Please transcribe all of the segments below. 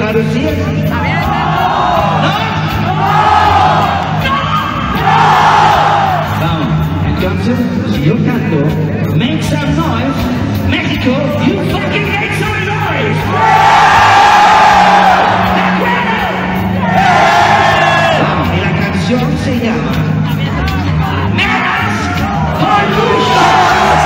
Andalucía? ¿Está bien? ¿No? Vamos, entonces, si yo canto Make Some Noise, México, you fucking make some noise! ¿De acuerdo? Vamos, y la canción se llama Mask Pollution.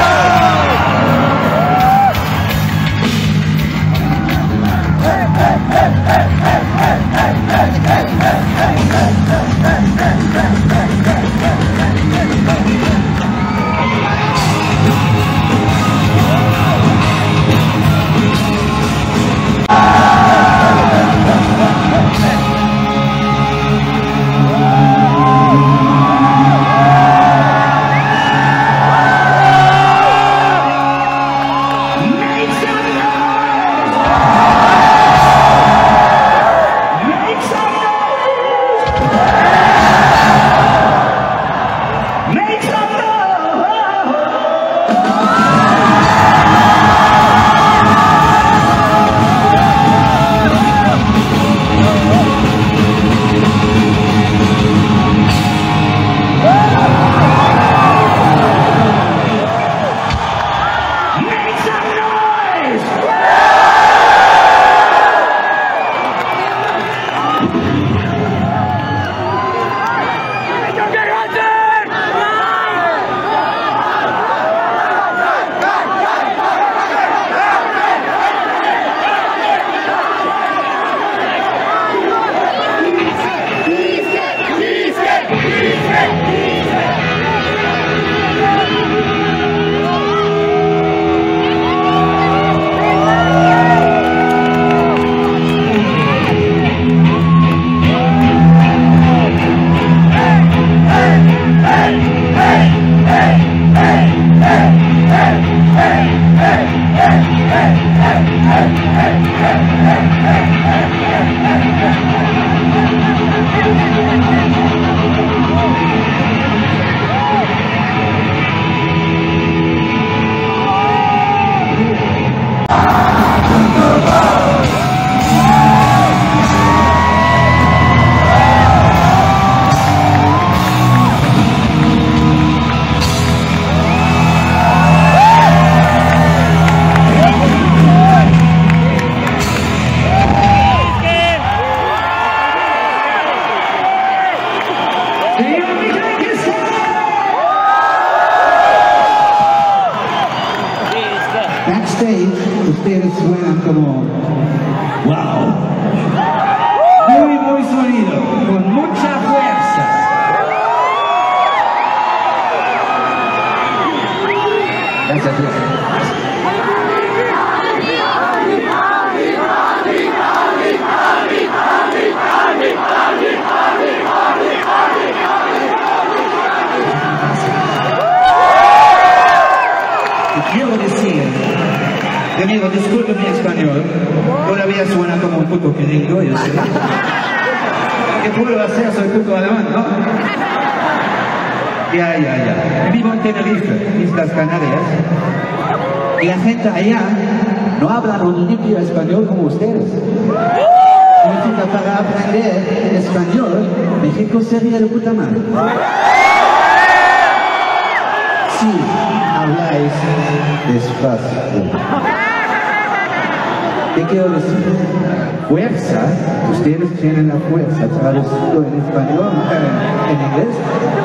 Ustedes suenan como wow, muy sonido, con mucha fuerza. Gracias, y quiero decir, amigo, disculpe mi español, todavía suena como un puto querido, yo sé. ¿Qué puedo hacer? Soy puto alemán, ¿no? Ya. Vivo en Tenerife, Islas Canarias, y la gente allá no habla un limpio español como ustedes. Significa para aprender español, México sería de puta madre. Sí, habláis despacio. ¿Qué quiero decir? Fuerza, ustedes tienen la fuerza, traducido en español, en inglés.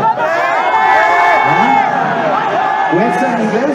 ¿Ah? ¿Fuerza en inglés?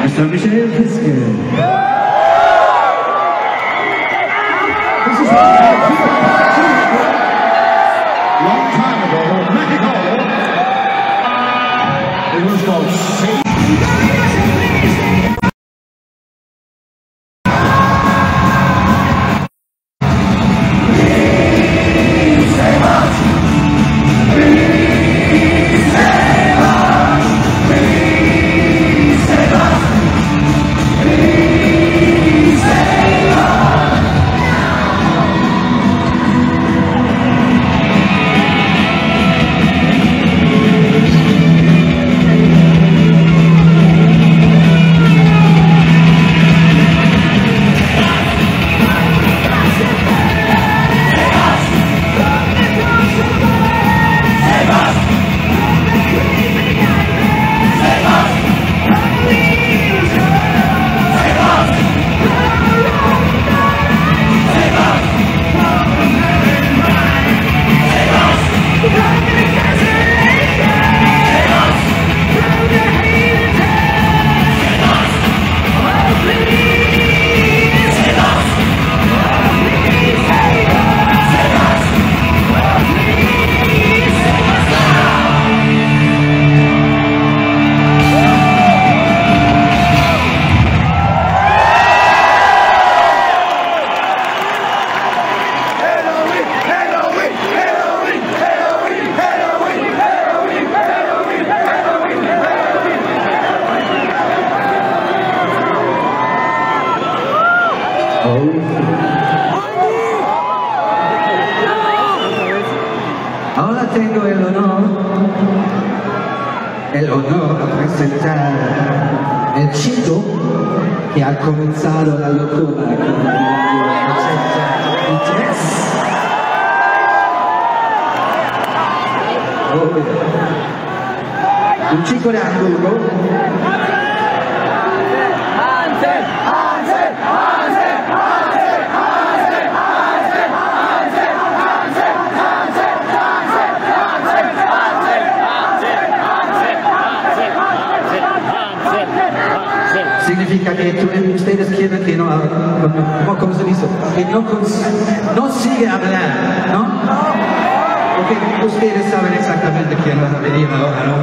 Mr. Michel Fiske. This is what long time ago, Mexico. It was called Save. Ahora tengo el honor de presentar el chico que ha comenzado la locura con el año 83. Un chico de Hamburgo. Significa que ustedes quieren que ¿cómo se dice? Que no sigue hablando, ¿no? Porque ustedes saben exactamente quién va a venir ahora, ¿no?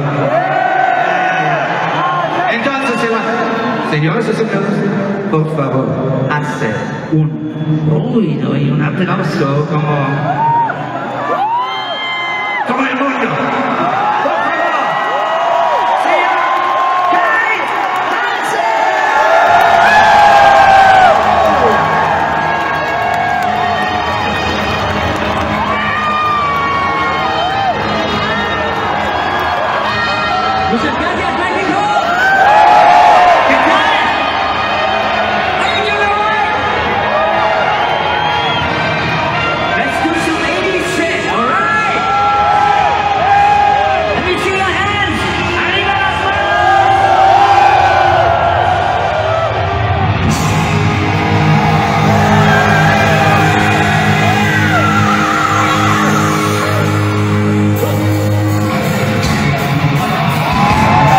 Entonces, señores y señores, por favor, hace un ruido y un aplauso como el mundo. Muchas gracias, México. Let's do some 80s shit, all right? Let me see your hands. Arriba las manos.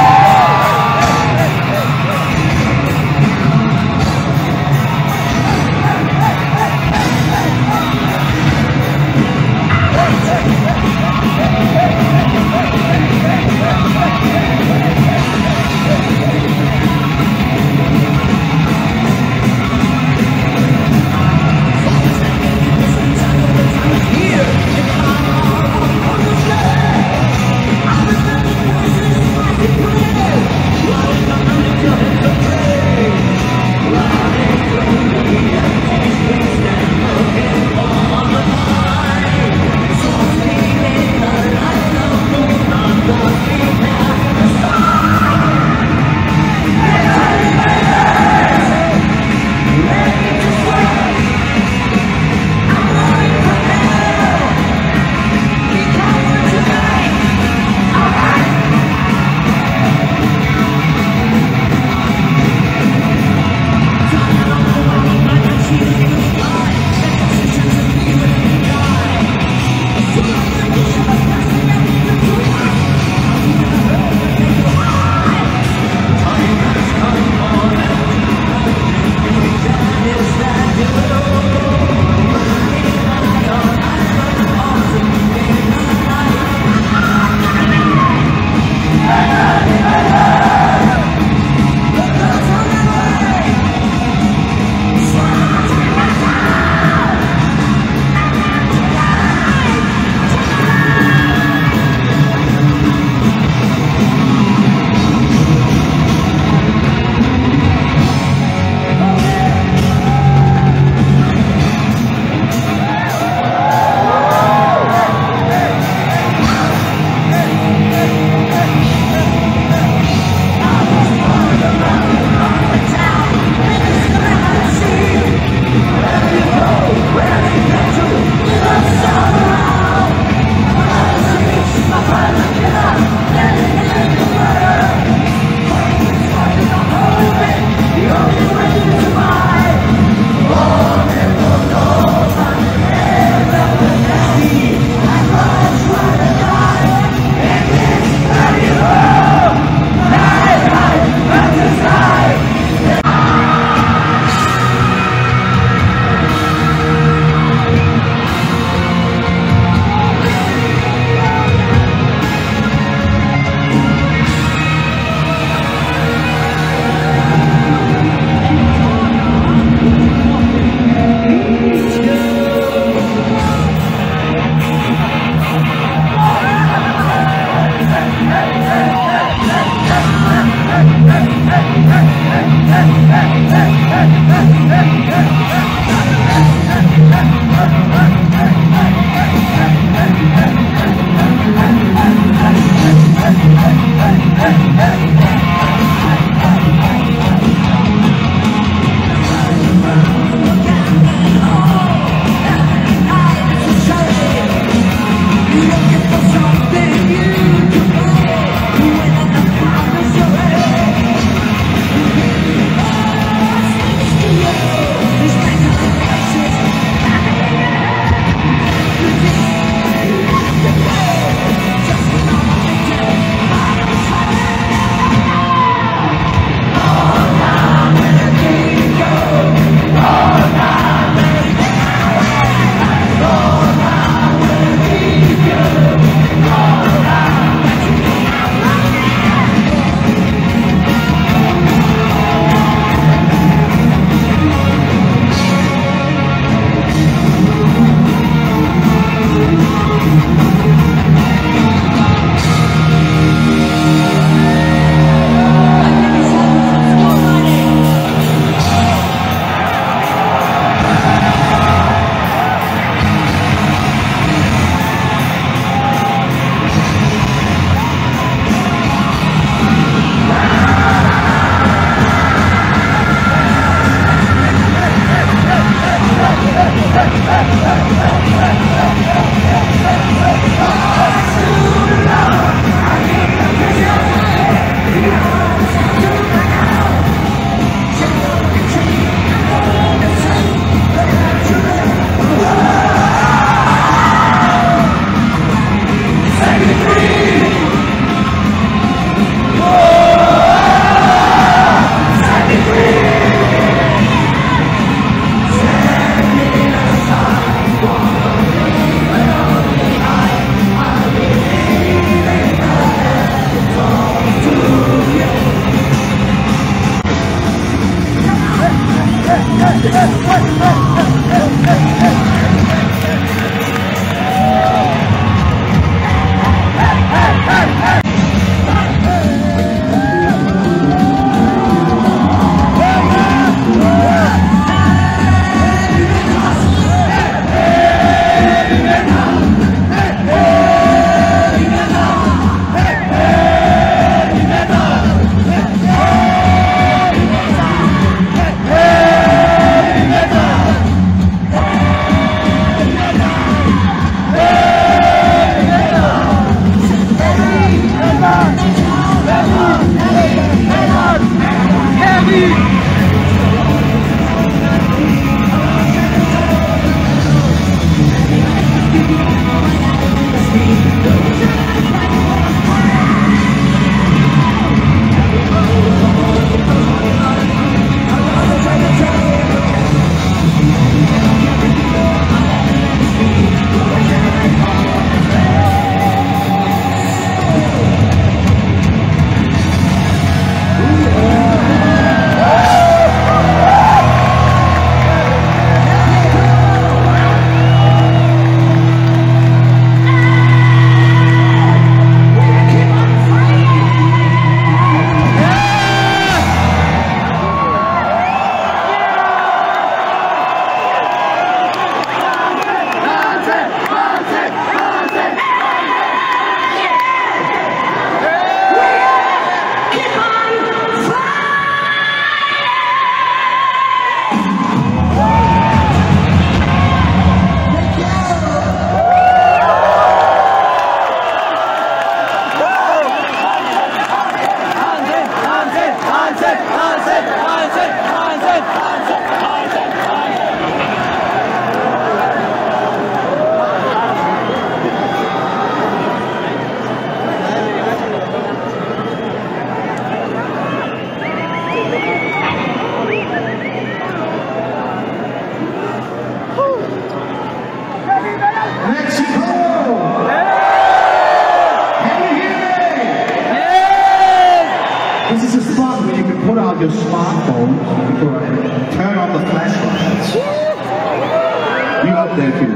out your smartphones before I turn on the flashlights. You up there too.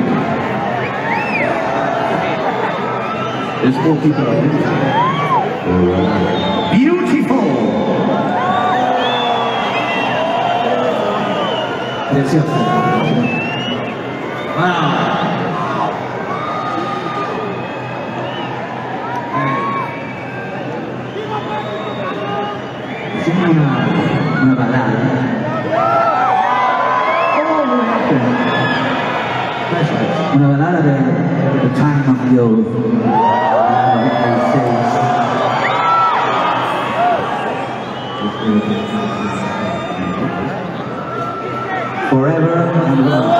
There's 4 people out there. Beautiful! That's it. Wow. Una balada. Una balada de The Time of Youth. Forever and love.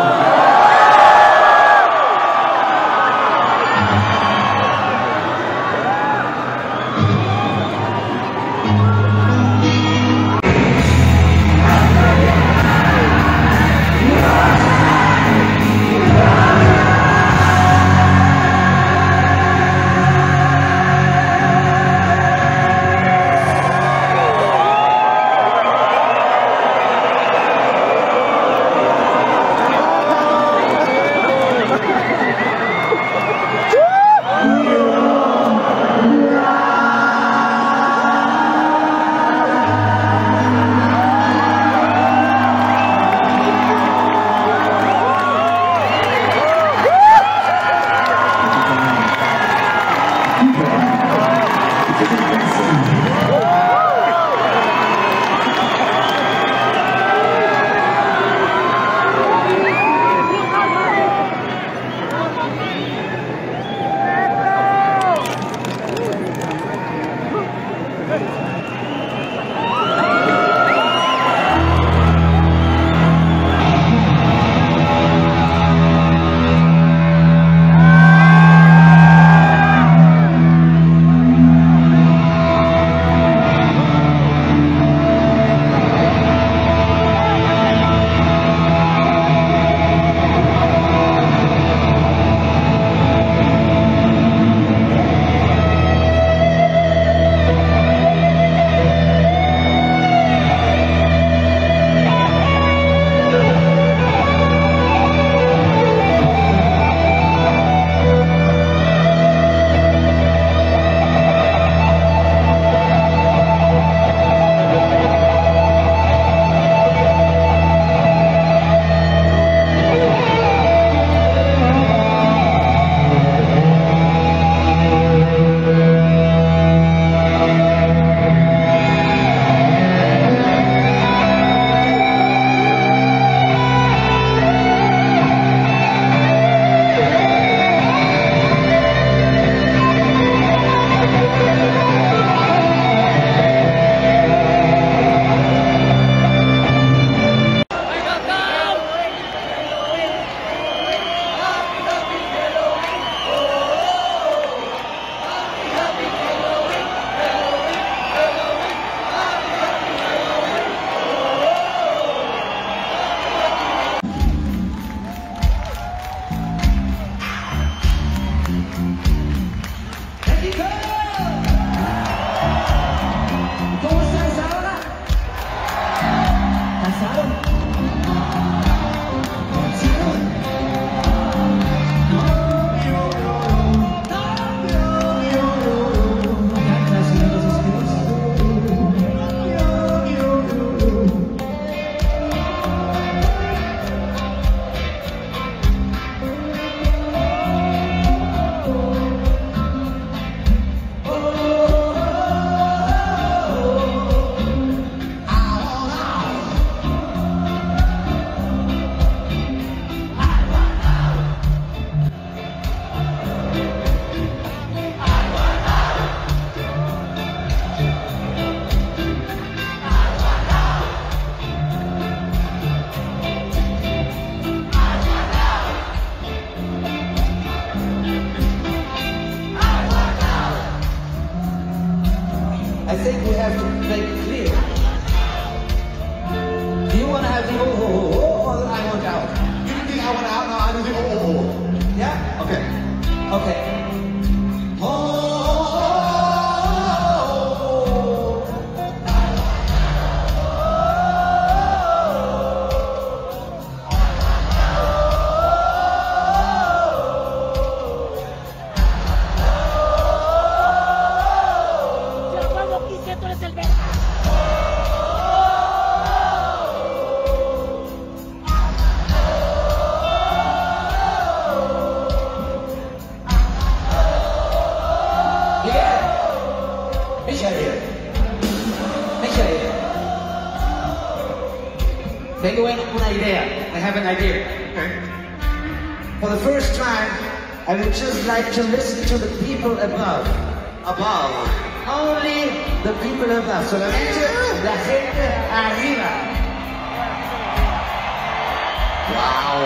I think we have to make it clear. Do you want to have the or I want out? You think I want out now? I just think Yeah? Okay. Okay. Tengo una idea. I have an idea. Okay. For the first time, I would just like to listen to the people above. Above. Only the people above. Solamente la gente arriba. Wow.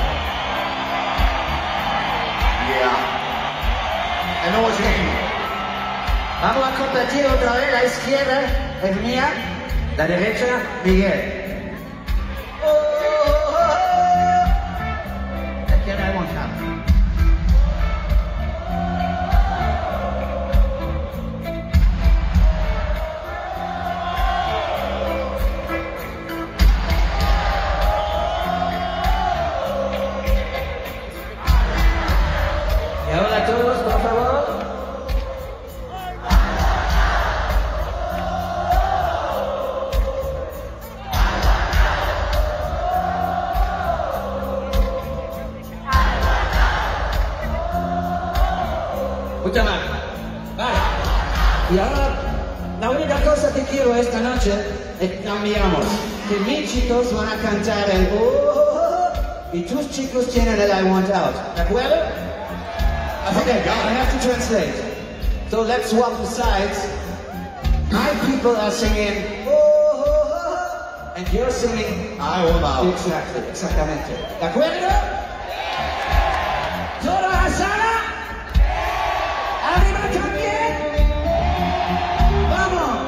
Yeah. I know what you mean. Vamos a compartir otra vez. La izquierda es mía, la derecha, Miguel. La izquierda es Gonzalo. Y ahora todos, por favor. Mucha más. Vale. Y ahora, la única cosa que quiero esta noche es que cambiamos. Que mis chicos van a cantar el y tus chicos tienen el I want out. ¿De acuerdo? Okay, I have to translate. So let's swap the sides. My people are singing and you're singing I want out. Exactly, exactamente. ¿De acuerdo? ¿Toda la sala? ¿Arriba también? ¡Vamos!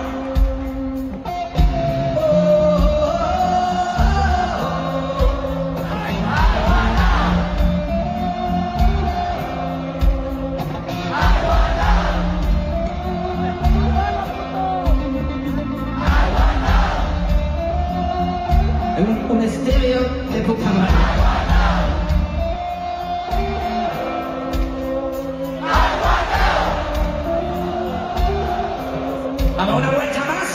Un estéreo de puta madre. ¿Vamos una vuelta más?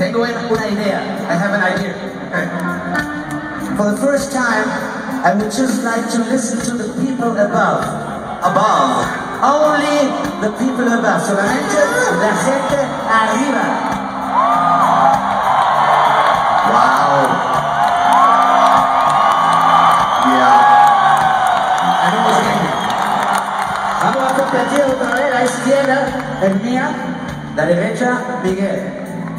tengo una idea. I have an idea. For the first time, I would just like to listen to the people above. Above. Only the people above. Solamente la gente arriba. Wow. Yeah. Vamos a competir otra vez. La izquierda es mía, la derecha Miguel.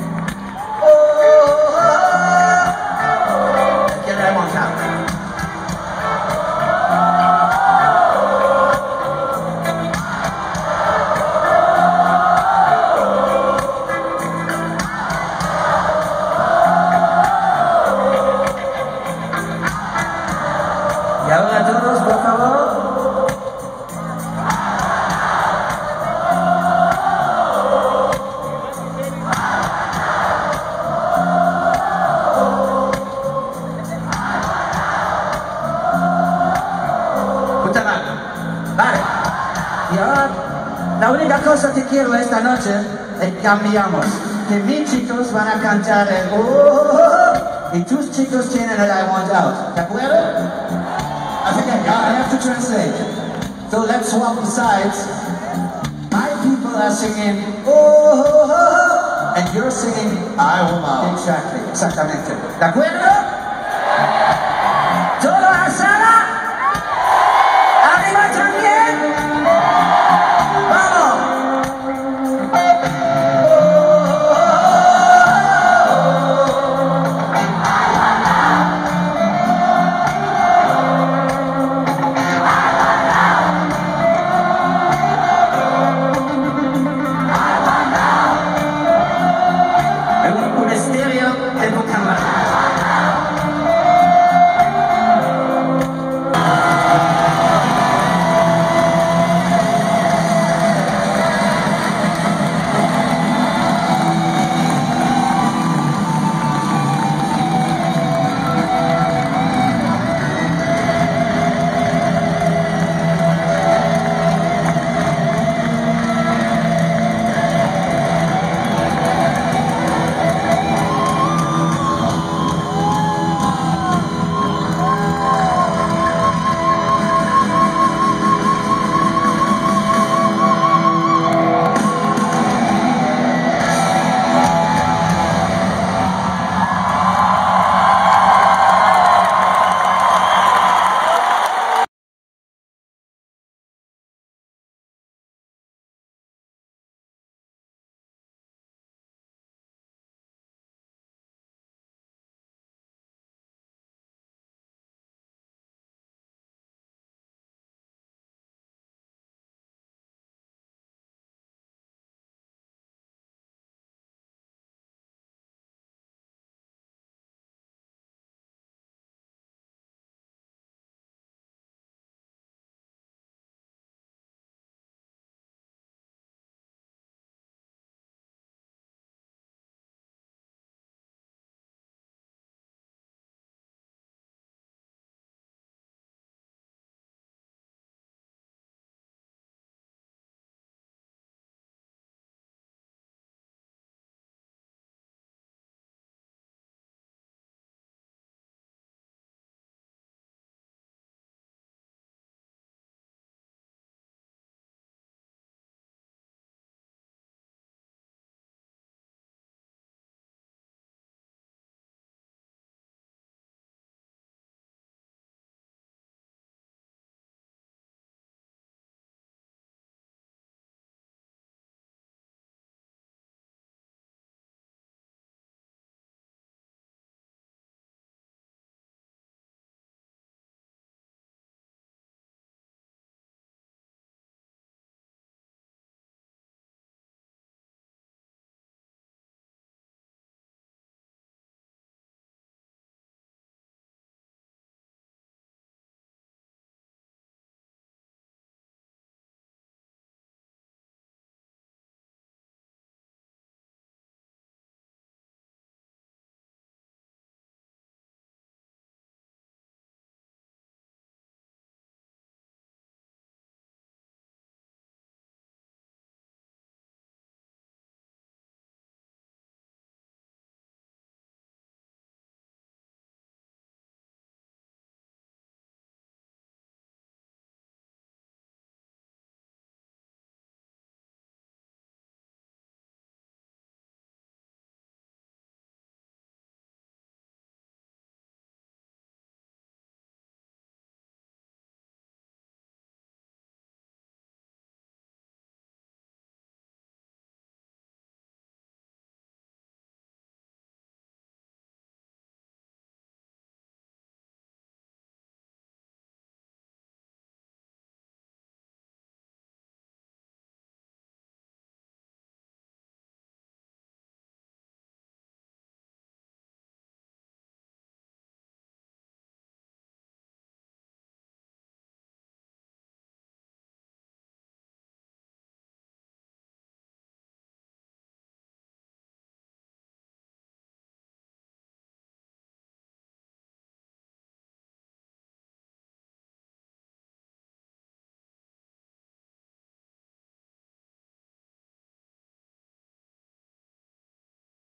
Y ahora todos, por favor. Puta madre. Vale. Y ahora, la única cosa que quiero esta noche es cambiamos. Que mis chicos van a cantar el y tus chicos tienen el I want out. ¿De acuerdo? I think I have to translate. So let's swap the sides. My people are singing, and you're singing, I will out. Exactly, exactamente. ¿De acuerdo?